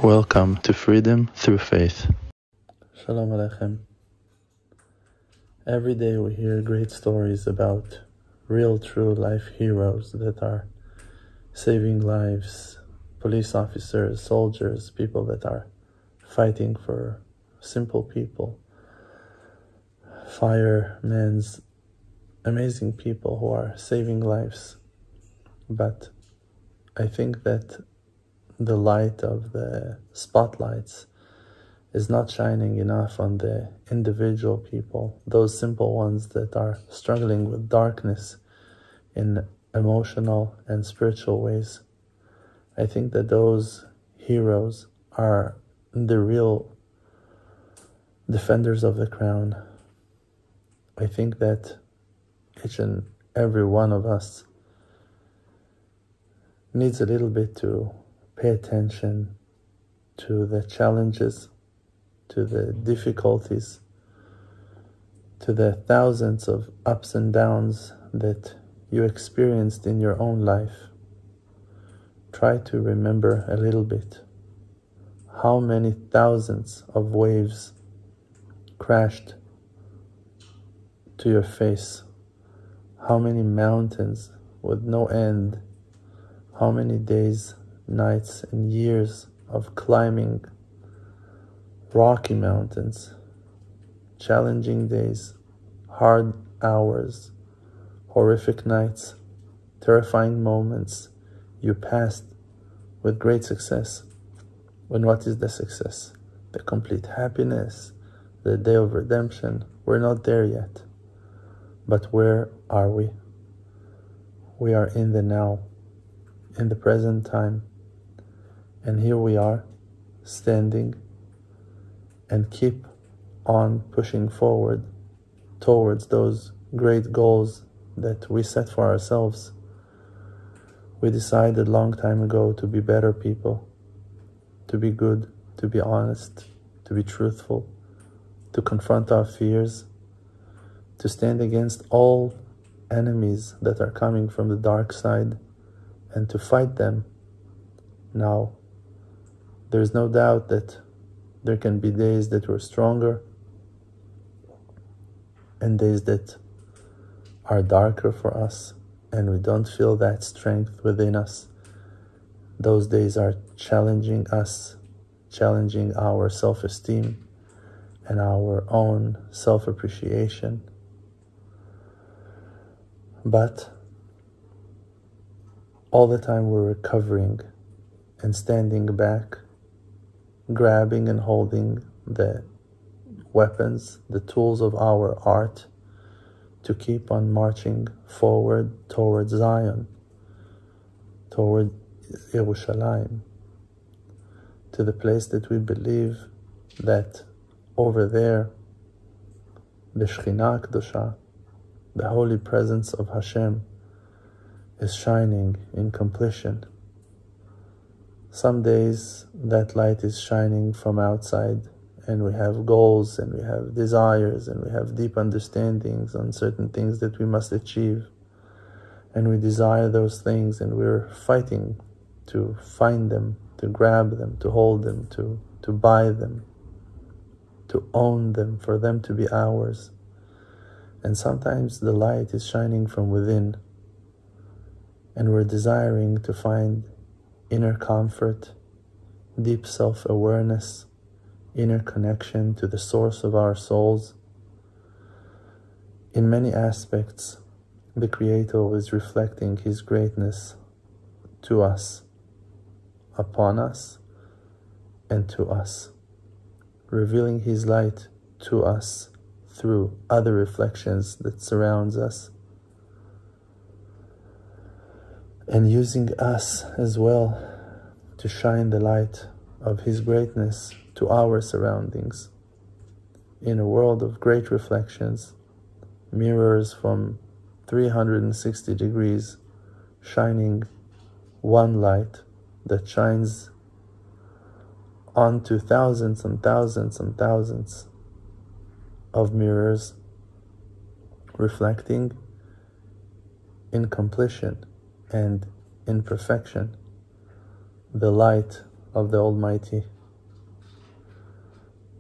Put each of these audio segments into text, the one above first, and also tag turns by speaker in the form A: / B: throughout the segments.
A: Welcome to Freedom Through Faith.
B: Shalom Aleichem. Every day we hear great stories about real, true life heroes that are saving lives, police officers, soldiers, people that are fighting for simple people, firemen, amazing people who are saving lives. But I think that the light of the spotlights is not shining enough on the individual people, those simple ones that are struggling with darkness in emotional and spiritual ways. I think that those heroes are the real defenders of the crown. I think that each and every one of us needs a little bit to pay attention to the challenges, to the difficulties, to the thousands of ups and downs that you experienced in your own life. Try to remember a little bit how many thousands of waves crashed to your face, how many mountains with no end, how many days, nights and years of climbing rocky mountains, challenging days, hard hours, horrific nights, terrifying moments you passed with great success. And what is the success? The complete happiness, the day of redemption. We're not there yet. But where are we? We are in the now, in the present time. And here we are, standing and keep on pushing forward towards those great goals that we set for ourselves. We decided long time ago to be better people, to be good, to be honest, to be truthful, to confront our fears, to stand against all enemies that are coming from the dark side and to fight them. Now, there's no doubt that there can be days that we're stronger and days that are darker for us and we don't feel that strength within us. Those days are challenging us, challenging our self-esteem and our own self-appreciation. But all the time we're recovering and standing back, grabbing and holding the weapons, the tools of our art to keep on marching forward towards Zion, toward Yerushalayim, to the place that we believe that over there, the Shekhinah Kedosha, the holy presence of Hashem, is shining in completion. Some days that light is shining from outside and we have goals and we have desires and we have deep understandings on certain things that we must achieve. And we desire those things and we're fighting to find them, to grab them, to hold them, to buy them, to own them, for them to be ours. And sometimes the light is shining from within and we're desiring to find inner comfort, deep self-awareness, inner connection to the source of our souls. In many aspects, the Creator is reflecting His greatness to us, upon us, and to us, revealing His light to us through other reflections that surrounds us, and using us as well to shine the light of His greatness to our surroundings. In a world of great reflections, mirrors from 360 degrees, shining one light that shines onto thousands and thousands and thousands of mirrors, reflecting in completion and in perfection the light of the Almighty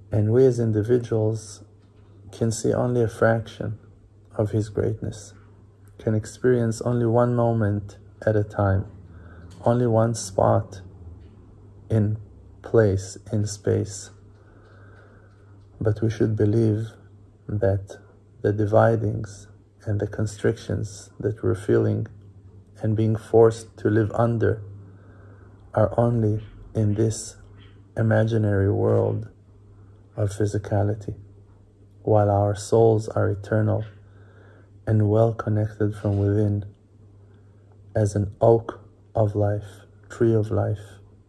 B: And we as individuals can see only a fraction of His greatness, can experience only one moment at a time, only one spot in place, in space. But we should believe that the dividings and the constrictions that we're feeling and being forced to live under are only in this imaginary world of physicality, while our souls are eternal and well connected from within as an oak of life, tree of life,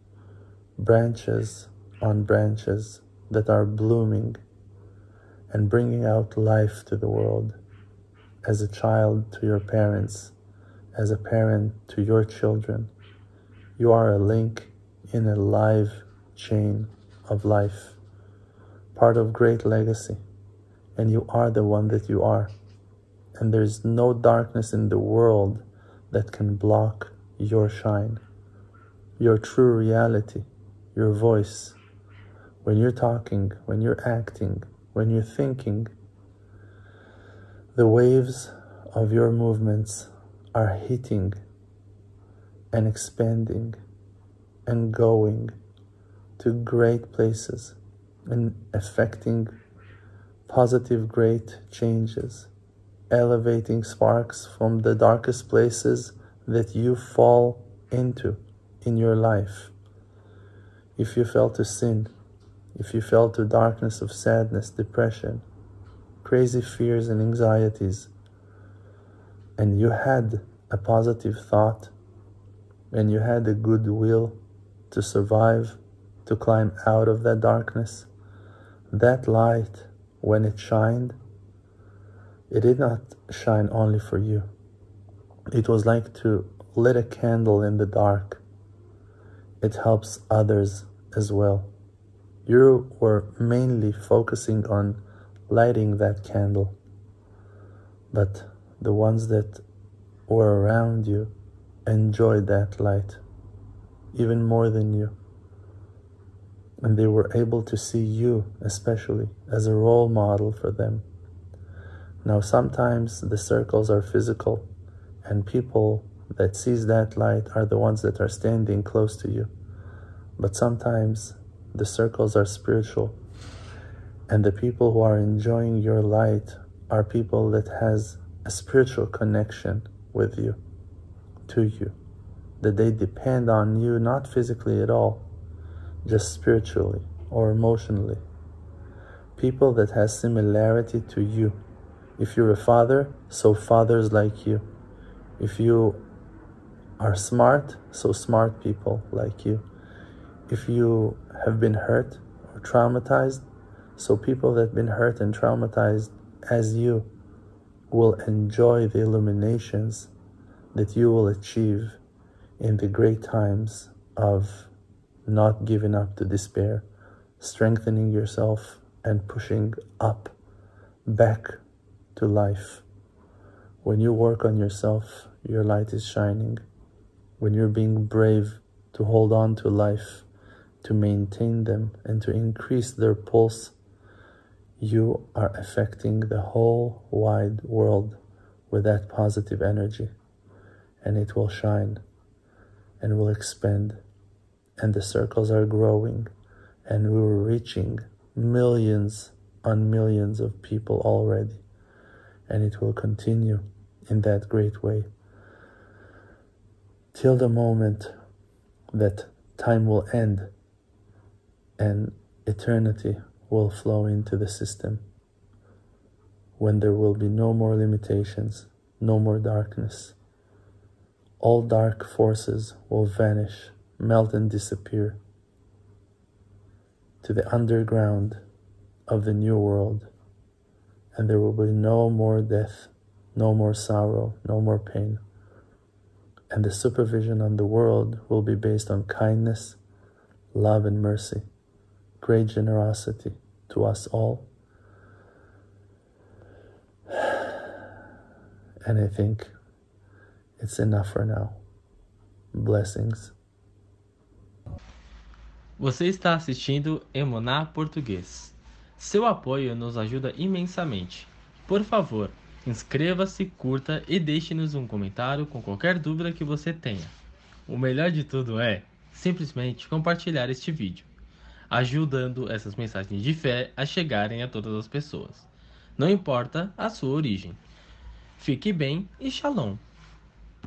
B: branches on branches that are blooming and bringing out life to the world, as a child to your parents, as a parent to your children. You are a link in a live chain of life, part of great legacy, and you are the one that you are. And there's no darkness in the world that can block your shine, your true reality, your voice. When you're talking, when you're acting, when you're thinking, the waves of your movements are hitting and expanding and going to great places and affecting positive great changes, elevating sparks from the darkest places that you fall into in your life. If you fell to sin, if you fell to darkness of sadness, depression, crazy fears and anxieties, and you had a positive thought, and you had a good will to survive, to climb out of that darkness, that light, when it shined, it did not shine only for you. It was like to lit a candle in the dark. It helps others as well. You were mainly focusing on lighting that candle, but the ones that were around you enjoyed that light even more than you. And they were able to see you, especially, as a role model for them. Now, sometimes the circles are physical, and people that sees that light are the ones that are standing close to you. But sometimes the circles are spiritual, and the people who are enjoying your light are people that has a spiritual connection with you, to you, that they depend on you, not physically at all, just spiritually or emotionally. People that has similarity to you. If you're a father, so fathers like you. If you are smart, so smart people like you. If you have been hurt or traumatized, so people that have been hurt and traumatized as you will enjoy the illuminations that you will achieve in the great times of not giving up to despair, strengthening yourself and pushing up, back to life. When you work on yourself, your light is shining. When you're being brave to hold on to life, to maintain them and to increase their pulse, you are affecting the whole wide world with that positive energy, and it will shine and will expand, and the circles are growing, and we're reaching millions on millions of people already, and it will continue in that great way till the moment that time will end and eternity will flow into the system, when there will be no more limitations, no more darkness. All dark forces will vanish, melt and disappear to the underground of the new world, and there will be no more death, no more sorrow, no more pain. And the supervision on the world will be based on kindness, love and mercy, great generosity to us all. And I think it's enough for now. Blessings.
C: Você está assistindo Emunah Português. Seu apoio nos ajuda imensamente. Por favor, inscreva-se, curta e deixe-nos um comentário com qualquer dúvida que você tenha. O melhor de tudo é simplesmente compartilhar este vídeo, ajudando essas mensagens de fé a chegarem a todas as pessoas. Não importa a sua origem. Fique bem e shalom.